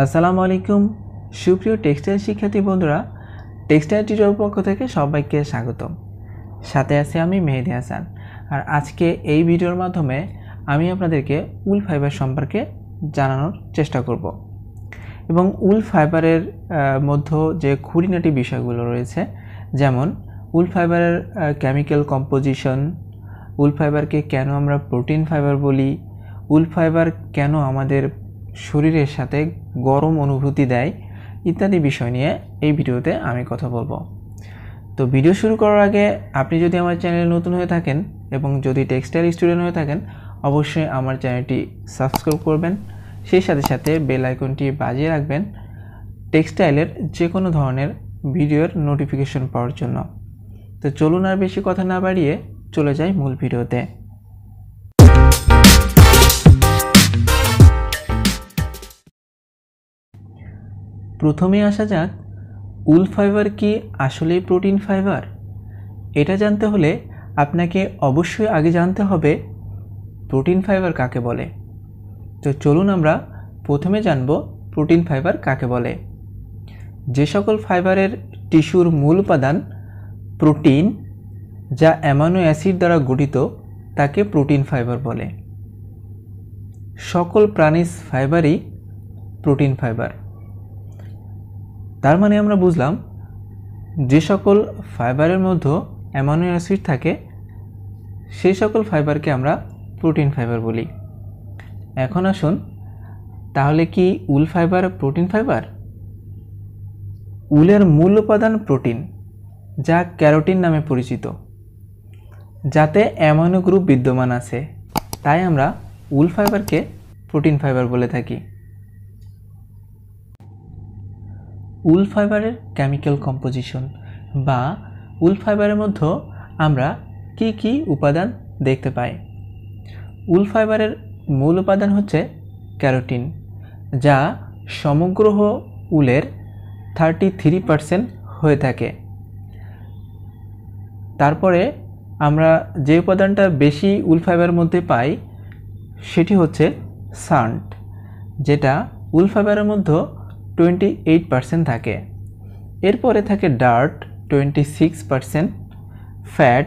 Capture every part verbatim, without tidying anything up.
আসসালামু আলাইকুম সুপ্রিয় টেক্সটাইল শিক্ষার্থী বন্ধুরা, টেক্সটাইল টিউটোরিয়াল পক্ষ থেকে সবাইকে স্বাগতম। সাথে আছি আমি মেহেদি হাসান। আর আজকে এই ভিডিওর মাধ্যমে আমি আপনাদেরকে উল ফাইবার সম্পর্কে জানানোর চেষ্টা করব এবং উল ফাইবারের মধ্যে যে খুঁটিনাটি বিষয়গুলো রয়েছে, যেমন উল ফাইবারের কেমিক্যাল কম্পোজিশন, উল ফাইবারকে কেন আমরা প্রোটিন ফাইবার বলি, উল ফাইবার কেন আমাদের শরীরের সাথে গরম অনুভূতি দেয় ইত্যাদি বিষয় নিয়ে এই ভিডিওতে আমি কথা বলবো। তো ভিডিও শুরু করার আগে আপনি যদি আমার চ্যানেলে নতুন হয়ে থাকেন এবং যদি টেক্সটাইল স্টুডেন্ট হয়ে থাকেন, অবশ্যই আমার চ্যানেলটি সাবস্ক্রাইব করবেন, সেই সাথে সাথে বেল আইকনটি বাজিয়ে রাখবেন টেক্সটাইলের যে কোনো ধরনের ভিডিওর নোটিফিকেশন পাওয়ার জন্য। তো চলুন আর বেশি কথা না বাড়িয়ে চলে যাই মূল ভিডিওতে। প্রথমে আসা যাক, উল ফাইবার কি আসলে প্রোটিন ফাইবার? এটা জানতে হলে আপনাকে অবশ্যই আগে জানতে হবে প্রোটিন ফাইবার কাকে বলে। তো চলুন আমরা প্রথমে জানব প্রোটিন ফাইবার কাকে বলে। যে সকল ফাইবারের টিস্যুর মূল উপাদান প্রোটিন, যা অ্যামাইনো অ্যাসিড দ্বারা গঠিত, তাকে প্রোটিন ফাইবার বলে। সকল প্রাণীজ ফাইবারই প্রোটিন ফাইবার। তার মানে আমরা বুঝলাম যে সকল ফাইবারের মধ্যে অ্যামাইনো অ্যাসিড থাকে সেই সকল ফাইবারকে আমরা প্রোটিন ফাইবার বলি। এখন আসুন, তাহলে কি উল ফাইবার প্রোটিন ফাইবার? উলের মূল উপাদান প্রোটিন, যা ক্যারোটিন নামে পরিচিত, যাতে অ্যামাইনো গ্রুপ বিদ্যমান আছে, তাই আমরা উল ফাইবারকে প্রোটিন ফাইবার বলে থাকি। উল ফাইবারের কেমিক্যাল কম্পোজিশন বা উল ফাইবারের মধ্যে আমরা কি কি উপাদান দেখতে পাই। উল ফাইবারের মূল উপাদান হচ্ছে ক্যারোটিন, যা সমগ্র উলের থার্টি থ্রি পার্সেন্ট হয়ে থাকে। তারপরে আমরা যে উপাদানটা বেশি উল ফাইবারের মধ্যে পাই সেটি হচ্ছে সান্ট, যেটা উল ফাইবারের মধ্যে টোয়েন্টি এইট পার্সেন্ট থাকে। এরপরে থাকে dirt twenty six percent, fat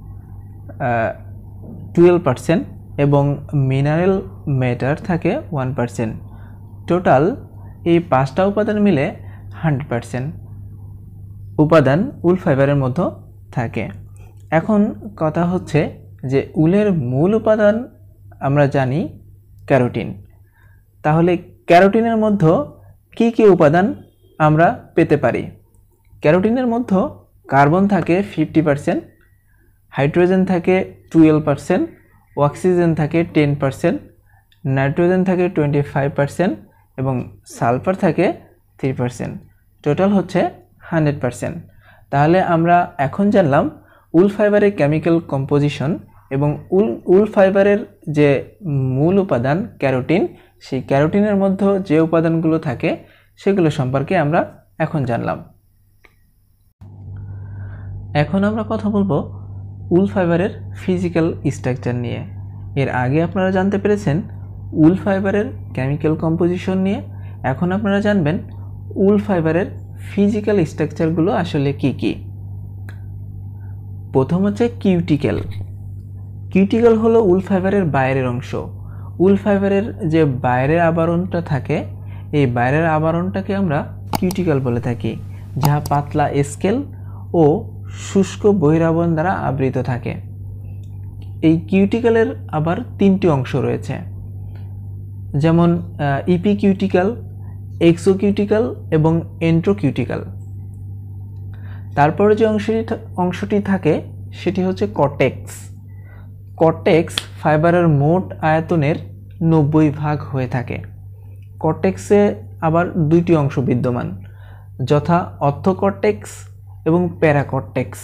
twelve percent এবং মিনারেল ম্যাটার থাকে ওয়ান পার্সেন্ট। টোটাল এই পাঁচটা উপাদান মিলে হান্ড্রেড পার্সেন্ট উপাদান উল ফাইবারের মধ্যে থাকে। এখন কথা হচ্ছে যে উলের মূল উপাদান আমরা জানি ক্যারোটিন। তাহলে ক্যারোটিনের মধ্যে কি কি উপাদান আমরা পেতে পারি? ক্যারোটিনের মধ্যে কার্বন থাকে ফিফটি পার্সেন্ট, হাইড্রোজেন থাকে টুয়েলভ পার্সেন্ট, অক্সিজেন থাকে টেন পার্সেন্ট, নাইট্রোজেন থাকে টোয়েন্টি ফাইভ পার্সেন্ট এবং সালফার থাকে থ্রি পার্সেন্ট। টোটাল হচ্ছে হান্ড্রেড পার্সেন্ট। তাহলে আমরা এখন জানলাম উল ফাইবারের কেমিক্যাল কম্পোজিশন এবং উল উল ফাইবারের যে মূল উপাদান ক্যারোটিন, সেই ক্যারোটিনের মধ্যে যে উপাদানগুলো থাকে সেগুলো সম্পর্কে আমরা এখন জানলাম। এখন আমরা কথা বলবো উল ফাইবারের ফিজিক্যাল স্ট্রাকচার নিয়ে। এর আগে আপনারা জানতে পেরেছেন উল ফাইবারের কেমিক্যাল কম্পোজিশন নিয়ে। এখন আপনারা জানবেন উল ফাইবারের ফিজিক্যাল স্ট্রাকচারগুলো আসলে কি কি। প্রথম হচ্ছে কিউটিক্যাল। কিউটিক্যাল হলো উল ফাইবারের বাইরের অংশ। উল ফাইবারের যে বাইরের আবরণটা থাকে, এই বাইরের আবরণটাকে আমরা কিউটিক্যাল বলে থাকি, যা পাতলা স্কেল ও শুষ্ক বহিরাবরণ দ্বারা আবৃত থাকে। এই কিউটিক্যালের আবার তিনটি অংশ রয়েছে, যেমন ইপি কিউটিক্যাল, এক্সো কিউটিক্যাল এবং এন্ট্রো কিউটিক্যাল। তারপরে যে অংশটি অংশটি থাকে সেটি হচ্ছে কর্টেক্স। কর্টেক্স ফাইবারের মোট আয়তনের নব্বই ভাগ হয়ে থাকে। কর্টেক্সে আবার দুইটি অংশ বিদ্যমান, যথা অর্থোকর্টেক্স এবং প্যারাকর্টেক্স।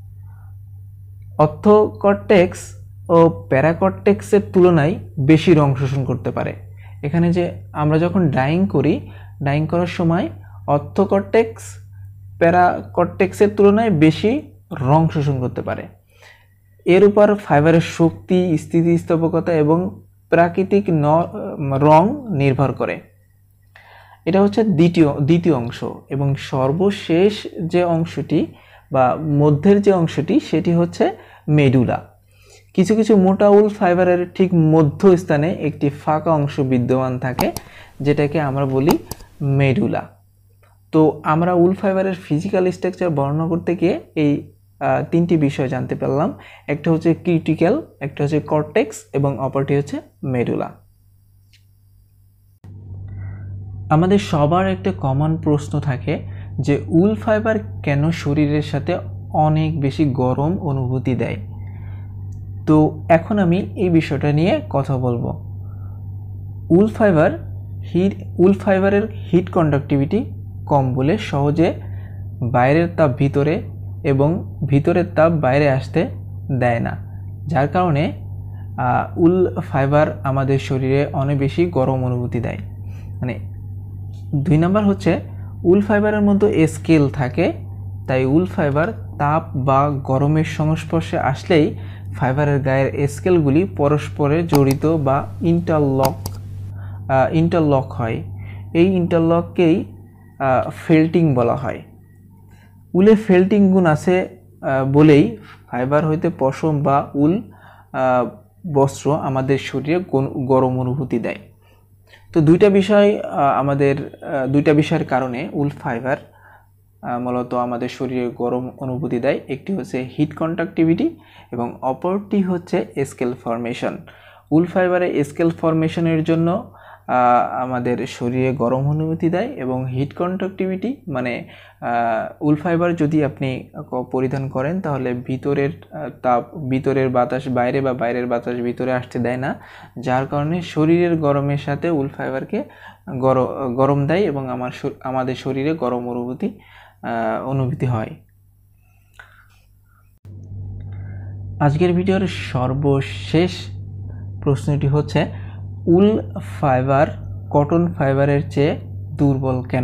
অর্থোকর্টেক্স ও প্যারাকর্টেক্সের তুলনায় বেশি রং শোষণ করতে পারে। এখানে যে আমরা যখন ডাইং করি, ডাইং করার সময় অর্থোকর্টেক্স প্যারাকর্টেক্সের তুলনায় বেশি রং শোষণ করতে পারে। এর উপর ফাইবারের শক্তি, স্থিতিস্থাপকতা এবং প্রাকৃতিক রং নির্ভর করে। এটা হচ্ছে দ্বিতীয় দ্বিতীয় অংশ, এবং সর্বশেষ যে অংশটি বা মধ্যের যে অংশটি সেটি হচ্ছে মেডুলা। কিছু কিছু মোটা উল ফাইবারের ঠিক মধ্যস্থানে একটি ফাঁকা অংশ বিদ্যমান থাকে, যেটাকে আমরা বলি মেডুলা। তো আমরা উল ফাইবারের ফিজিক্যাল স্ট্রাকচার বর্ণনা করতে গিয়ে এই তিনটি বিষয় জানতে পারলাম। একটা হচ্ছে ক্রিটিক্যাল, একটা হচ্ছে কর্টেক্স, এবং অপরটি হচ্ছে মেডুলা। আমাদের সবার একটা কমন প্রশ্ন থাকে যে উল ফাইবার কেন শরীরের সাথে অনেক বেশি গরম অনুভূতি দেয়। তো এখন আমি এই বিষয়টা নিয়ে কথা বলবো। উল ফাইবার হিট উল ফাইবারের হিট কন্ডাক্টিভিটি কম বলে সহজে বাইরের তাপ ভিতরে এবং ভিতরের তাপ বাইরে আসতে দেয় না, যার কারণে উল ফাইবার আমাদের শরীরে অনেক বেশি গরম অনুভূতি দেয়। মানে দুই নাম্বার হচ্ছে উল ফাইবারের মধ্যে স্কেল থাকে, তাই উল ফাইবার তাপ বা গরমের সংস্পর্শে আসলেই ফাইবারের গায়ের স্কেলগুলি পরস্পরে জড়িত বা ইন্টারলক ইন্টারলক হয়। এই ইন্টারলককেই ফেল্টিং বলা হয়। উলে ফেল্টিং গুণ আছে বলেই ফাইবার হইতে পশম বা উল বস্ত্র আমাদের শরীরে গরম অনুভূতি দেয়। তো দুইটা বিষয় আমাদের দুইটা বিষয়ের কারণে উল ফাইবার মূলত আমাদের শরীরে গরম অনুভূতি দেয়। একটি হচ্ছে হিট কন্ডাক্টিভিটি এবং অপরটি হচ্ছে স্কেল ফরমেশন। উল ফাইবারে স্কেল ফরমেশনের জন্য আমাদের শরীরে গরম অনুভূতি দেয়, এবং হিট কন্ডাক্টিভিটি মানে উল ফাইবার যদি আপনি পরিধান করেন তাহলে ভিতরের তাপ ভিতরের বাতাস বাইরে বা বাইরের বাতাস ভিতরে আসতে দেয় না, যার কারণে শরীরের গরমের সাথে উল ফাইবারকে গরম দেয় এবং আমার আমাদের শরীরে গরম অনুভূতি অনুভূতি হয়। আজকের ভিডিওর সর্বশেষ প্রশ্নটি হচ্ছে উল ফাইবার কটন ফাইবারের চেয়ে দুর্বল কেন?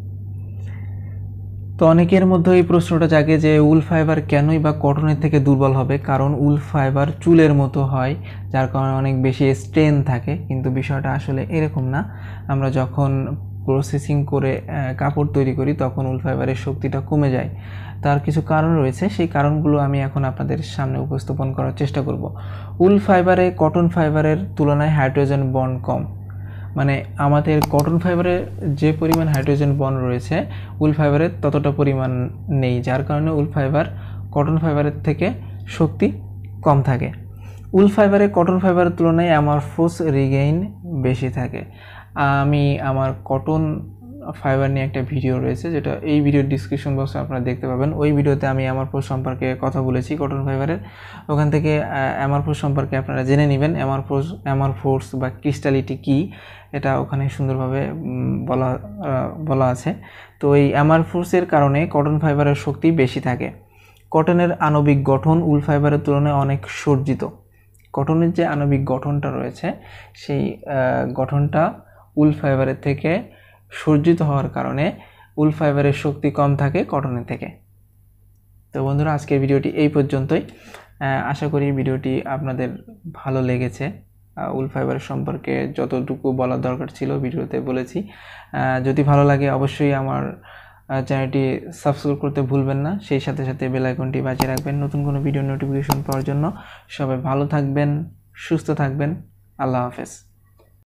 তো অনেকের মধ্যে এই প্রশ্নটা জাগে যে উল ফাইবার কেনই বা কটনের থেকে দুর্বল হবে, কারণ উল ফাইবার চুলের মতো হয়, যার কারণে অনেক বেশি স্ট্রেন থাকে। কিন্তু বিষয়টা আসলে এরকম না। আমরা যখন প্রসেসিং করে কাপড় তৈরি করি তখন উল ফাইবারের শক্তিটা কমে যায়। তার কিছু কারণ রয়েছে, সেই কারণগুলো আমি এখন আপনাদের সামনে উপস্থাপন করার চেষ্টা করব। উল ফাইবারে কটন ফাইবারের তুলনায় হাইড্রোজেন বন্ড কম। মানে আমাদের কটন ফাইবারে যে পরিমাণ হাইড্রোজেন বন্ড রয়েছে উল ফাইবারের ততটা পরিমাণ নেই, যার কারণে উল ফাইবার কটন ফাইবারের থেকে শক্তি কম থাকে। উল ফাইবারে কটন ফাইবারের তুলনায় অ্যামরফোস রিগেইন বেশি থাকে। আমি আমার কটন ফাইবার নিয়ে একটা ভিডিও রয়েছে, যেটা এই ভিডিওর ডিসক্রিপশন বক্সে আপনারা দেখতে পাবেন। ওই ভিডিওতে আমি অ্যামরফোস সম্পর্কে কথা বলেছি কটন ফাইবারের, ওখান থেকে অ্যামরফোস সম্পর্কে আপনারা জেনে নেবেন। অ্যামরফোস অ্যামরফোস বা ক্রিস্টালিটি কী এটা ওখানে সুন্দরভাবে বলা বলা আছে। তো এই অ্যামরফোসের কারণে কটন ফাইবারের শক্তি বেশি থাকে। কটনের আণবিক গঠন উল ফাইবারের তুলনায় অনেক সজ্জিত। কটনের যে আণবিক গঠনটা রয়েছে সেই গঠনটা উল ফাইবারের থেকে সজ্জিত হওয়ার কারণে উল ফাইবারের শক্তি কম থাকে কটনের থেকে। তো বন্ধুরা, আজকের ভিডিওটি এই পর্যন্তই। আশা করি ভিডিওটি আপনাদের ভালো লেগেছে। উল ফাইবার সম্পর্কে যতটুকু বলার দরকার ছিল ভিডিওতে বলেছি। যদি ভালো লাগে অবশ্যই আমার চ্যানেলটি সাবস্ক্রাইব করতে ভুলবেন না, সেই সাথে সাথে বেল আইকনটি বাজিয়ে রাখবেন নতুন কোনো ভিডিও নোটিফিকেশন পাওয়ার জন্য। সবাই ভালো থাকবেন, সুস্থ থাকবেন। আল্লাহ হাফেজ।